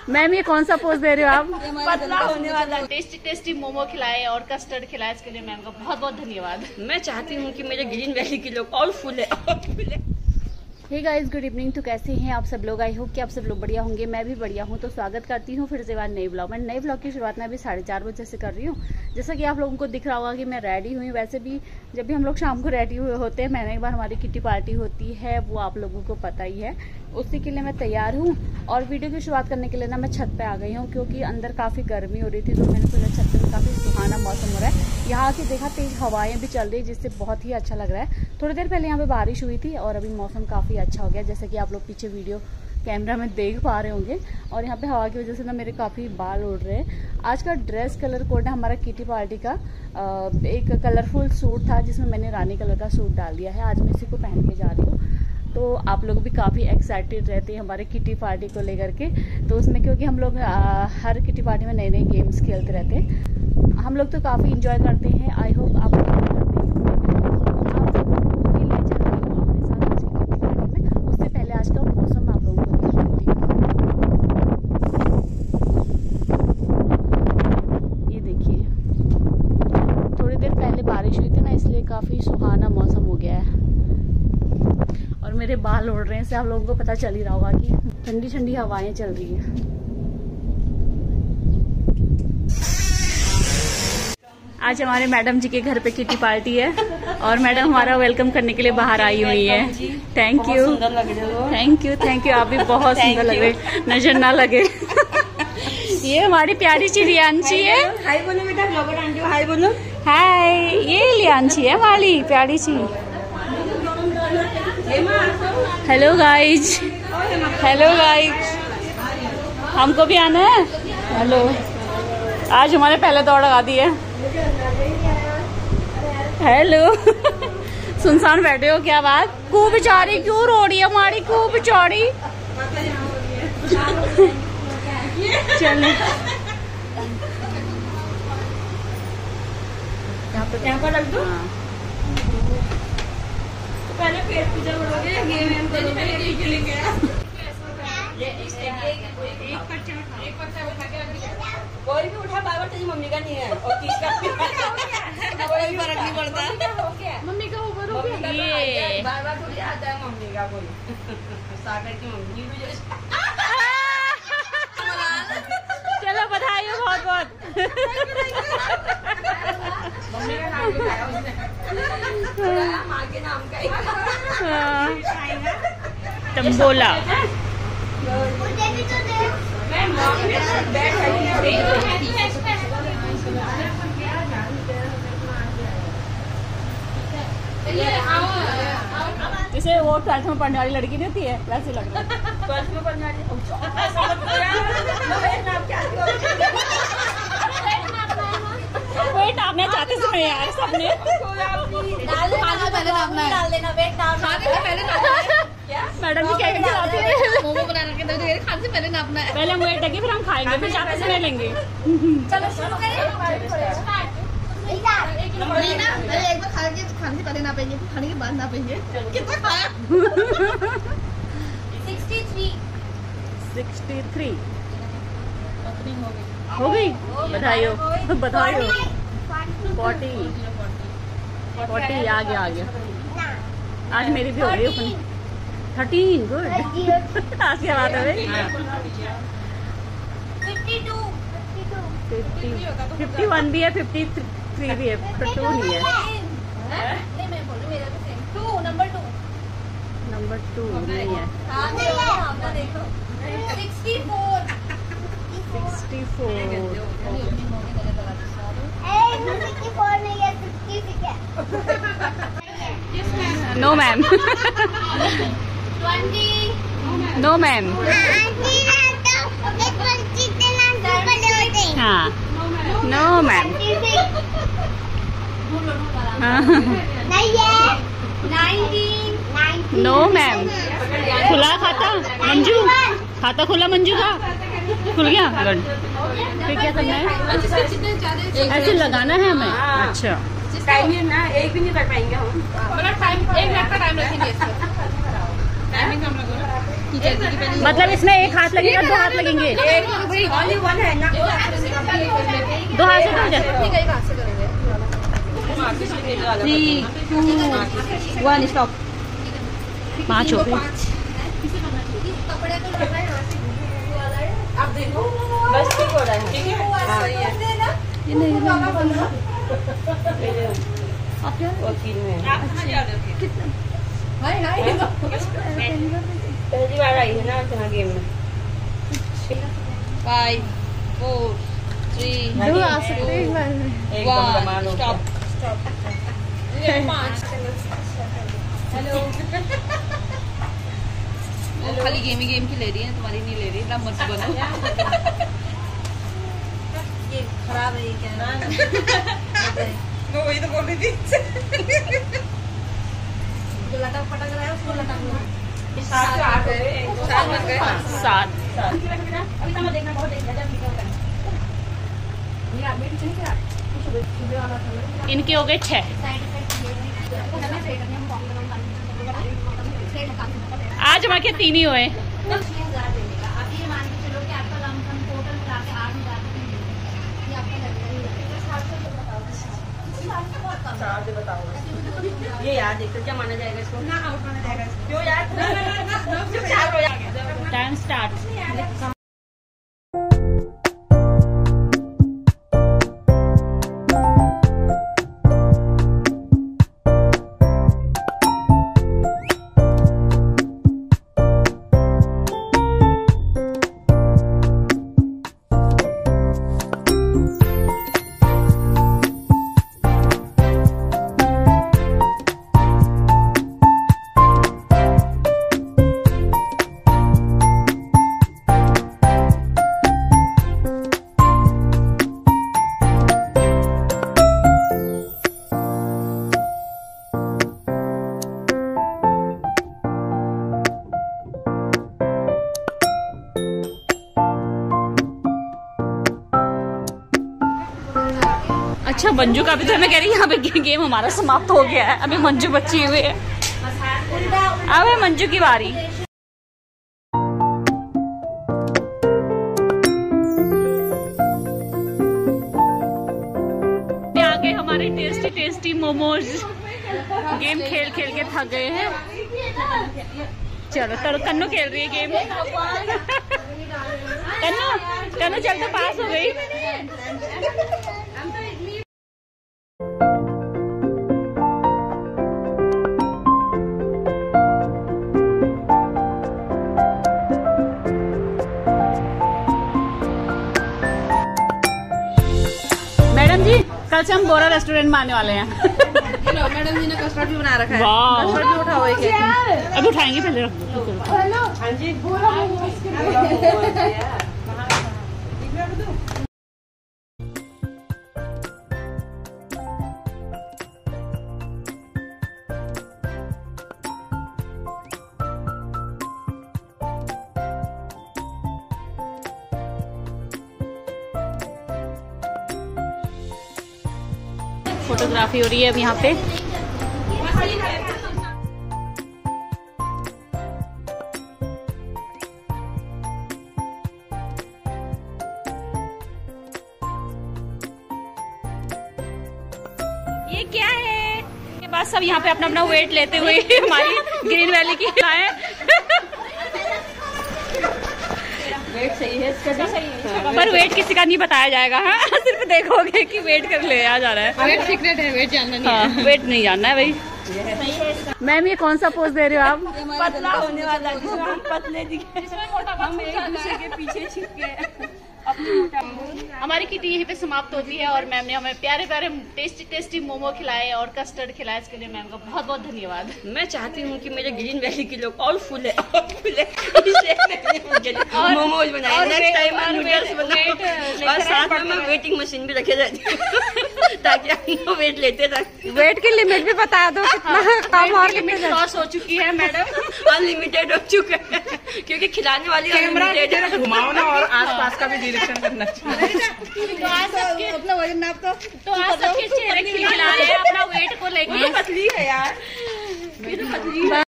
Ma'am ये कौन सा पोज दे रहे हो आप? पतला होने वाला। टेस्टी टेस्टी मोमो खिलाए और कस्टर्ड खिलाए, इसके लिए मैम का बहुत बहुत धन्यवाद। मैं चाहती हूँ कि मेरे ग्रीन वैली के लोग और फूले और फूले। Hey guys, good evening. तो कैसे हैं आप सब लोग? आई होप कि आप सब लोग बढ़िया होंगे। मैं भी बढ़िया हूं। तो स्वागत करती हूं फिर से बार नई ब्लॉग। मैं नई ब्लॉग की शुरुआत में अभी 4:30 बजे से कर रही हूं। जैसा कि आप लोगों को दिख रहा होगा कि मैं रेडी हुई। वैसे भी जब भी हम लोग शाम को रेडी हुए होते हैं, महीने एक बार हमारी किटी पार्टी होती है, वो आप लोगों को पता ही है। उसी के लिए मैं तैयार हूँ और वीडियो की शुरुआत करने के लिए ना मैं छत पे आ गई हूँ, क्योंकि अंदर काफ़ी गर्मी हो रही थी। तो मैंने सोचा छत पे काफ़ी सुहाना मौसम हो रहा है। यहाँ की देखा तेज हवाएं भी चल रही है, जिससे बहुत ही अच्छा लग रहा है। थोड़ी देर पहले यहाँ पे बारिश हुई थी और अभी मौसम काफ़ी अच्छा हो गया, जैसे कि आप लोग पीछे वीडियो कैमरा में देख पा रहे होंगे। और यहाँ पे हवा की वजह से ना मेरे काफ़ी बाल उड़ रहे हैं। आज का ड्रेस कलर कोड है हमारा किटी पार्टी का। एक कलरफुल सूट था जिसमें मैंने रानी कलर का सूट डाल दिया है। आज मैं इसी को पहन के जा रही हूँ। तो आप लोग भी काफ़ी एक्साइटेड रहते हैं हमारे किटी पार्टी को लेकर के। तो उसमें क्योंकि हम लोग हर किटी पार्टी में नए नए गेम्स खेलते रहते हैं, हम लोग तो काफ़ी इंजॉय करते हैं। आई होप आप लोग करते हैं। आप सबको भी ले चल रही हूँ अपने साथ आज की किटी पार्टी में। उससे पहले आज का मौसम आप लोगों को दिखाती हूँ। ये देखिए, थोड़ी देर पहले बारिश हुई थी ना, इसलिए काफ़ी सुहाना मौसम हो गया है। और मेरे बाल उड़ रहे हैं, इससे आप लोगों को पता चल ही रहा होगा कि ठंडी ठंडी हवाएं चल रही हैं। आज हमारे मैडम जी के घर पे किटी पार्टी है और मैडम हमारा वेलकम करने के लिए बाहर आई हुई है। Thank you, thank you. आप भी बहुत सुंदर लग रहे, नजर ना लगे। ये हमारी प्यारी सी रियांशी है। हाय बोलो बेटा, ब्लॉगर आंटी हाय बोलो। हाय, ये रियांशी है हमारी प्यारी सी। हेलो गाइज, हेलो गाइज, हमको भी आना है। हेलो, आज हमारे पहले दौड़ लगा दी है। हेलो सुनसान बैठे हो, क्या बात? कू बेचारी क्यों रो रही है हमारी कू बेचारी? चलो यहाँ पर रख दो। पहले पेट पूजा करोगे, गेम वेम करोगे, खेलेंगे। कोई भी उठा बार तेरी मम्मी का नहीं है और किसका कोई फर्क नहीं पड़ता। मम्मी का ऊपर हो गया, ये बार बार थोड़ी आता है मम्मी का कोई। सागर की मम्मी भी चलो बधाई हो बहुत बहुत। मम्मी का नाम बताया उसने, माँ के नाम का ही तंबोला। जैसे वो 12th में पढ़ने वाली लड़की नहीं होती है, वैसे लग रहा है। 12th में पढ़ने वाली वेट नापना चाहते थे यार सबने। मैडम जी क्या कहती है? मोमो बनाने के लिए खाने से पहले नापना है। पहले हम वेट लगे, फिर हम खाएंगे, फिर जाते समय लेंगे। चलो शुरू करें। एक बार खाने से पहले नापेंगे, खाने के बाद नापेंगे। कितना खाया? 63 हो गई। बधाई हो, बधाई हो। 40 आ गया। आज मेरी भी हो गई अपनी 13। गुड। आज क्या बात है? 51 भी है, 53 भी है, पर 2 नहीं है। नंबर 2 नहीं है। 64। No ma'am. 20। No ma'am. हाँ, नो मैम। 19। No ma'am. खुला खाता मंजू, खाता खुला मंजू का खुल गया। गुड। फिर क्या करना है? ऐसे लगाना है हमें। अच्छा, टाइम ना एक भी नहीं कर पाएंगे हम। मतलब टाइम 1 मिनट का टाइम रखेंगे। टाइमिंग हम लोग मतलब इसमें एक हाथ लगेगा, 2 हाथ लगेंगे? एक वन है ना, 2 हाथ से हो जाए। 3, 2, 1 स्टॉप। 5 हो गए। आप देखो बस ठीक हो रहा है, ठीक है। ये नहीं आप क्या और 3 में कितना पहली बार आई है ना जहाँ गेम में। 5, 4, 3, 2 आ सकते हैं एक बार में। 1 स्टॉप। 5 हेलो खाली गेम ही गेम की ले रही है, तुम्हारी नहीं ले रही ना, मत बनो। ये खराब है क्या? मैं वही तो बोल रही थी। जो लटक फटक रहा है उसको लटक लो। 7 बन गए। 7 अभी तो मैं देखना बहुत देख लिया जब निकल गया। ये आप मेरी चाहिए क्या? सुबह वाला था। इनके हो गए 6। आज हमारे के 3 ही हुए। ये याद है क्या माना जाएगा इसको? ना आउट माना जाएगा। क्यों यार? Time start. अच्छा मंजू का भी तो मैं कह रही यहाँ पे गेम हमारा समाप्त हो गया है। अभी मंजू बची हुई है। अब है मंजू की बारी। आगे हमारे टेस्टी टेस्टी मोमोज गेम खेल खेल के थक गए हैं। चलो तो कन्नू खेल रही है गेम। कन्नू चल तो पास हो गई। मैडम जी कल से हम बोरा रेस्टोरेंट में आने वाले हैं। मैडम जी ने कस्टर्ड भी बना रखा है। वाह। कस्टर्ड भी उठाओ एक। अब उठाएंगे पहले रख दो। हाँ जी फोटोग्राफी हो रही है अब यहाँ पे। ये क्या है? के बाद सब यहाँ पे अपना अपना वेट लेते हुए हमारी ग्रीन वैली की आए। वेट सही है, इसका भी सही है। पर वेट किसी का नहीं बताया जाएगा। हाँ सिर्फ देखोगे कि वेट कर ले आ जा रहा है। वेट सीक्रेट है, वेट जानना नहीं है। हाँ, वेट नहीं जानना है भाई। मैम ये कौन सा पोज दे रहे हो आप? पतला होने वाला है, पतले दिखे। हम एक दूसरे के पीछे छिप गए। हमारी किटी यहीं पे समाप्त होती है और मैम ने हमें प्यारे प्यारे टेस्टी टेस्टी मोमो खिलाए और कस्टर्ड खिलाए। इसके लिए मैम का बहुत बहुत धन्यवाद। मैं चाहती हूँ कि मेरे ग्रीन वैली के लोग और फूले और मोमोज बनाए। नेक्स्ट टाइम मैं नूडल्स बनाऊं और साथ में मैं वेटिंग मशीन भी रखे रहती हूँ ताकि हम वेट लेते रहे। वेट की लिमिट भी बता दो कितना कम और लिमिट क्रॉस हो चुकी है मैडम। अनलिमिटेड हो चुका है क्योंकि खिलाने वाली अनलिमिटेड। घुमाओ ना और आसपास का भी निरीक्षण करना चाहिए। तो आज सबके अपना वजन नाप तो आज सबके चेहरे खिला रहे हैं अपना वेट को लेकर। पतली है यार।